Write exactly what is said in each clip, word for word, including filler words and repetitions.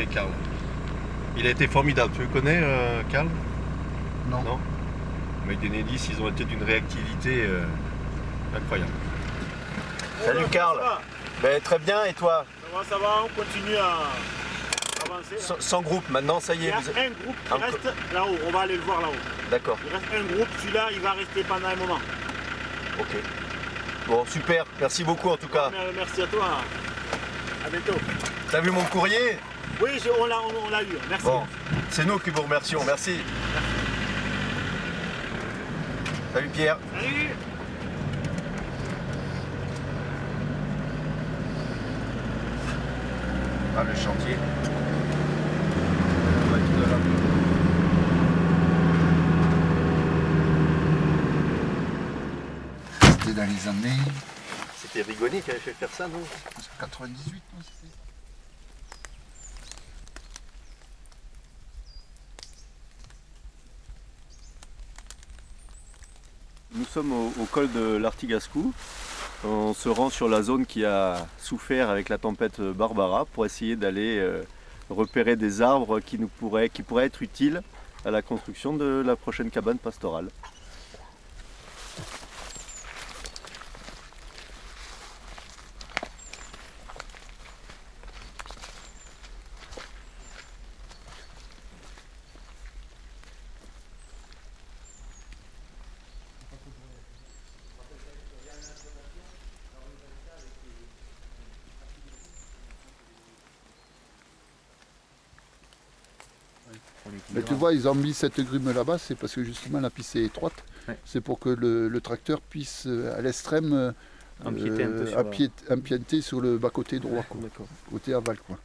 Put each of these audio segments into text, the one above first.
avec Karl. Il a été formidable. Tu le connais, euh, Karl? Non. Non. Le mec d'Enedis, ils ont été d'une réactivité euh, incroyable. Salut Karl. Ben, très bien, et toi? Ça va, ça va, on continue à avancer. Sans, sans groupe, maintenant, ça y est. Il y a vous... un groupe qui un... reste là-haut, on va aller le voir là-haut. D'accord. Il reste un groupe, celui-là, il va rester pendant un moment. Ok. Bon, super, merci beaucoup en tout cas. Merci à toi. À bientôt. T'as vu mon courrier? Oui, on l'a on, on eu, merci. Bon, c'est nous qui vous remercions, merci. Salut Pierre. Salut. Ah, le chantier. C'était dans les années... C'était Rigoni qui avait fait faire ça, non? quatre-vingt-dix-huit, non, c'était... Nous sommes au, au col de l'Artigascou. On se rend sur la zone qui a souffert avec la tempête Barbara pour essayer d'aller euh, repérer des arbres qui, nous pourraient, qui pourraient être utiles à la construction de la prochaine cabane pastorale. Mais tu vois, ils ont mis cette grume là-bas, c'est parce que justement la piste est étroite. Ouais. C'est pour que le, le tracteur puisse, à l'extrême, euh, empiéter, un peu sur, empiéter, empiéter sur le bas-côté droit, ouais, côté aval. Quoi.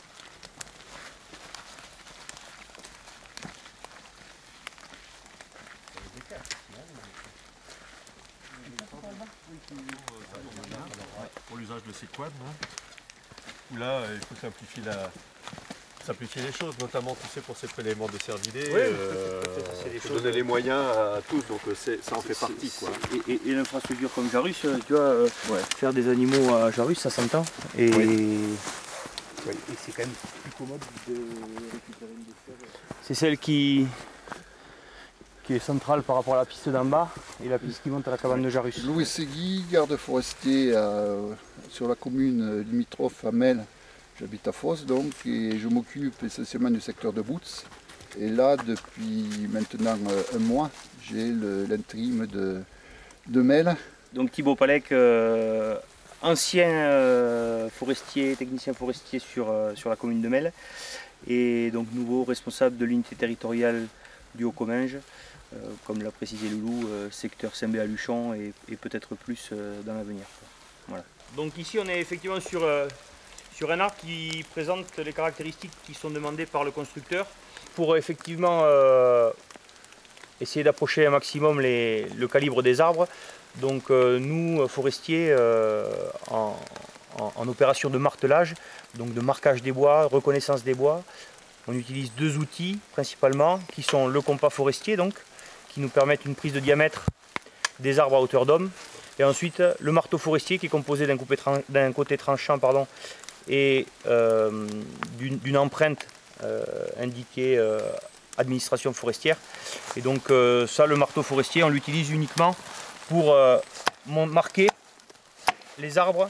Pour l'usage de ces quads, où là, il faut simplifier la... simplifier les choses, notamment tu sais, pour ces prélèvements de cervidés, oui, euh, faut donner les moyens à tous, donc ça en fait partie. Quoi. Et, et, et l'infrastructure comme Jarus, tu vois, euh, ouais. Faire des animaux à Jarus, ça s'entend. Et, oui. et c'est quand même plus commode de récupérer une déchets. C'est celle qui, qui est centrale par rapport à la piste d'en bas et la piste qui monte à la cabane de Jarus. Louis Segui, garde forestier euh, sur la commune limitrophe à Mel. J'habite à Fos donc et je m'occupe essentiellement du secteur de Bouts. Et là, depuis maintenant un mois, j'ai l'intérim de, de Mel. Donc Thibaut Palec, euh, ancien euh, forestier, technicien forestier sur, euh, sur la commune de Mel. Et donc nouveau responsable de l'unité territoriale du Haut-Comminges, euh, comme l'a précisé Loulou, euh, secteur Saint-Bé-à-Luchon et, et peut-être plus euh, dans l'avenir. Voilà. Donc ici on est effectivement sur... Euh, sur un arbre qui présente les caractéristiques qui sont demandées par le constructeur pour effectivement euh, essayer d'approcher un maximum les, le calibre des arbres. Donc euh, nous, forestiers, euh, en, en, en opération de martelage, donc de marquage des bois, reconnaissance des bois, on utilise deux outils principalement qui sont le compas forestier, donc, qui nous permettent une prise de diamètre des arbres à hauteur d'homme, et ensuite le marteau forestier qui est composé d'un côté tranchant pardon, et euh, d'une empreinte euh, indiquée euh, administration forestière. Et donc euh, ça, le marteau forestier, on l'utilise uniquement pour euh, marquer les arbres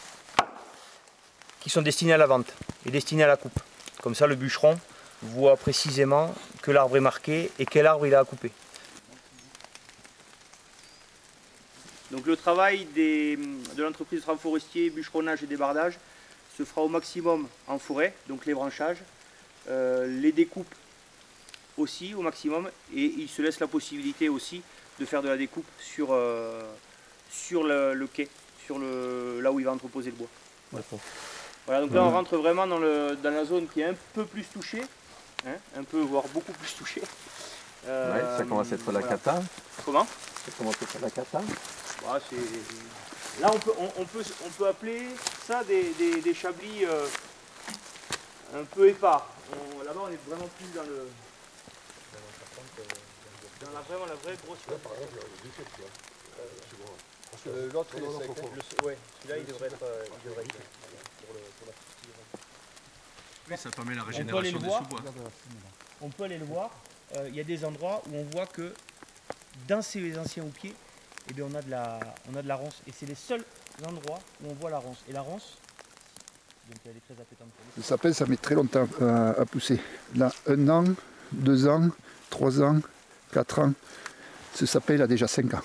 qui sont destinés à la vente et destinés à la coupe. Comme ça, le bûcheron voit précisément que l'arbre est marqué et quel arbre il a à couper. Donc le travail des, de l'entreprise de travaux forestiers, bûcheronnage et débardage se fera au maximum en forêt, donc les branchages, euh, les découpes aussi au maximum, et il se laisse la possibilité aussi de faire de la découpe sur, euh, sur le, le quai, sur le, là où il va entreposer le bois. Voilà, voilà donc là on rentre vraiment dans, le, dans la zone qui est un peu plus touchée, hein, un peu voire beaucoup plus touchée. Euh, ouais, ça commence à être la voilà. Cata. Comment? Ça commence à être la cata. Bah, là on peut, on, on, peut, on peut appeler ça des, des, des chablis euh, un peu épars. Là-bas on est vraiment plus dans le... dans la, vraiment la vraie grosse... Là, par exemple, le l'autre il est sec. Ouais, celui-là il devrait être... Euh, il devrait être pour, le, pour la après ça permet la On peut aller le voir. On peut aller le voir. Euh, il y a des endroits où on voit que dans ces anciens houppiers, eh bien, on, a de la, on a de la ronce. Et c'est les seuls endroits où on voit la ronce. Et la ronce, donc elle est très appétante. Le sapin, ça met très longtemps à, à pousser. Là, un an, deux ans, trois ans, quatre ans. Ce sapin, il a déjà cinq ans.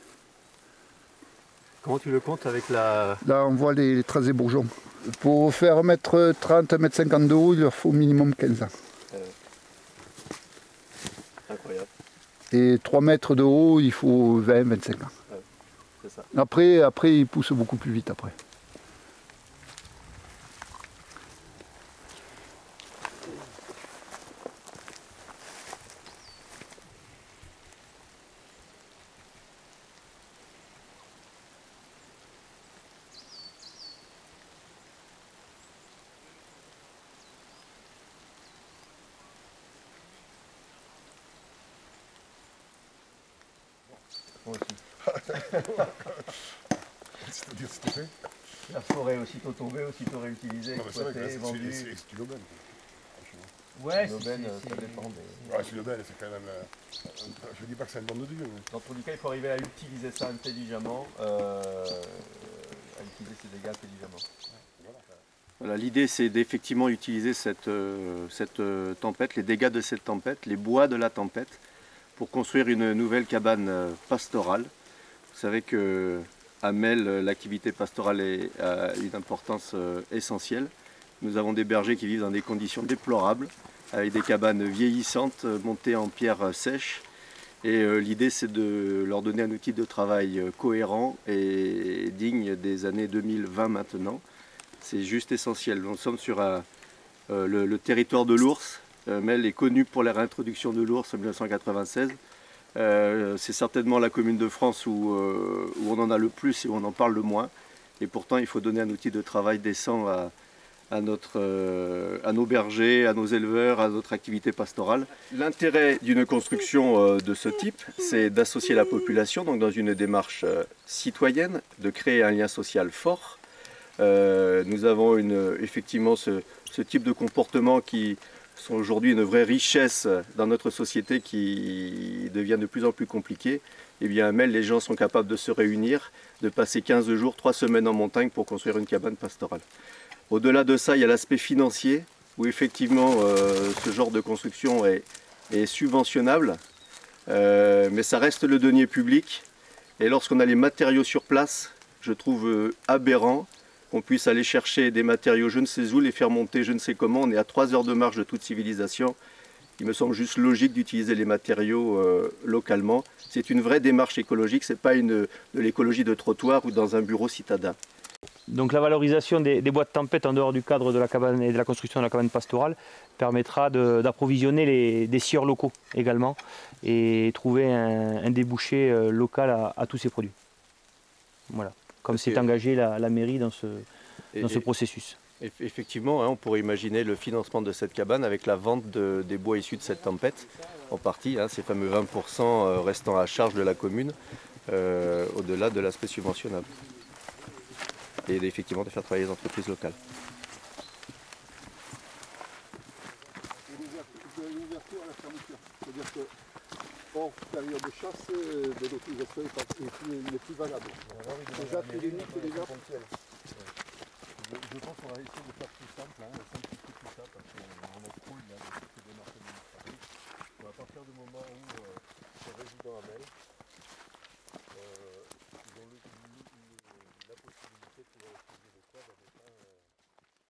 Comment tu le comptes avec la... Là, on voit les, les traces des bourgeons. Pour faire un mètre trente, un mètre cinquante de haut, il leur faut au minimum quinze ans. Euh, incroyable. Et trois mètres de haut, il faut vingt, vingt-cinq ans. Ouais, c'est ça. Après, après, ils poussent beaucoup plus vite après. C'est-à-dire, c'est fait. La forêt aussitôt tombée, aussitôt réutilisée, exploitée, vendue. C'est une aubaine. Ouais, Une aubaine, ça dépend. Mais... Ouais, c'est une aubaine, c'est quand même... Euh, je ne dis pas que c'est une bande de Dieu. Mais... Dans tous les cas, il faut arriver à utiliser ça intelligemment, euh, à utiliser ces dégâts intelligemment. Voilà, l'idée, c'est d'effectivement utiliser cette, euh, cette euh, tempête, les dégâts de cette tempête, les bois de la tempête, pour construire une nouvelle cabane euh, pastorale. Vous savez que à Melle, l'activité pastorale est, a une importance euh, essentielle. Nous avons des bergers qui vivent dans des conditions déplorables, avec des cabanes vieillissantes, euh, montées en pierre euh, sèche. Et euh, l'idée, c'est de leur donner un outil de travail euh, cohérent et digne des années deux mille vingt maintenant. C'est juste essentiel. Nous sommes sur un, euh, le, le territoire de l'ours. Euh, Melle est connue pour la réintroduction de l'ours en mille neuf cent quatre-vingt-seize. Euh, c'est certainement la commune de France où, euh, où on en a le plus et où on en parle le moins. Et pourtant, il faut donner un outil de travail décent à, à, notre, euh, à nos bergers, à nos éleveurs, à notre activité pastorale. L'intérêt d'une construction euh, de ce type, c'est d'associer la population donc dans une démarche euh, citoyenne, de créer un lien social fort. Euh, nous avons une, effectivement ce, ce type de comportement qui sont aujourd'hui une vraie richesse dans notre société qui devient de plus en plus compliquée. Et bien à Melle, les gens sont capables de se réunir, de passer quinze jours, trois semaines en montagne pour construire une cabane pastorale. Au-delà de ça, il y a l'aspect financier, où effectivement euh, ce genre de construction est, est subventionnable, euh, mais ça reste le denier public. Et lorsqu'on a les matériaux sur place, je trouve euh, aberrant qu'on puisse aller chercher des matériaux je ne sais où, les faire monter je ne sais comment. On est à trois heures de marche de toute civilisation. Il me semble juste logique d'utiliser les matériaux euh, localement. C'est une vraie démarche écologique, ce n'est pas une, de l'écologie de trottoir ou dans un bureau citadin. Donc la valorisation des, des bois de tempête en dehors du cadre de la cabane et de la construction de la cabane pastorale permettra d'approvisionner des scieurs locaux également et trouver un, un débouché euh, local à, à tous ces produits. Voilà. Comme s'est engagée la, la mairie dans ce, dans et, ce processus. Effectivement, hein, on pourrait imaginer le financement de cette cabane avec la vente de, des bois issus de cette tempête, en partie, hein, ces fameux vingt pour cent restant à charge de la commune, euh, au-delà de l'aspect subventionnable. Et effectivement de faire travailler les entreprises locales. L'ouverture à la fermeture, c'est-à-dire que hors période de chasse, de l'autorisation n'est plus valable. Déjà, tous les nids, déjà ponctuels. Je, je pense qu'on va essayer de faire plus simple, hein, simplifier tout ça, parce qu'on a trop de démarches administratives. À partir du moment où euh, ce résident à Melle